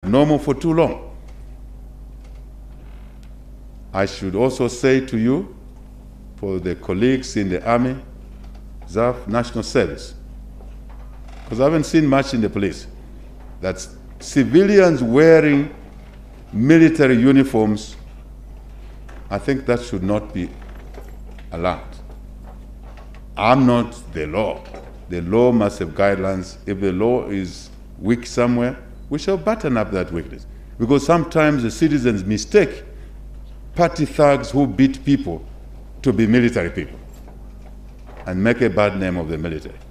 normal for too long. I should also say to you, for the colleagues in the Army, Reserve, National Service, because I haven't seen much in the police, that civilians wearing military uniforms, I think that should not be allowed. I'm not the law. The law must have guidelines. If the law is weak somewhere, we shall button up that weakness. Because sometimes the citizens mistake party thugs who beat people to be military people and make a bad name of the military.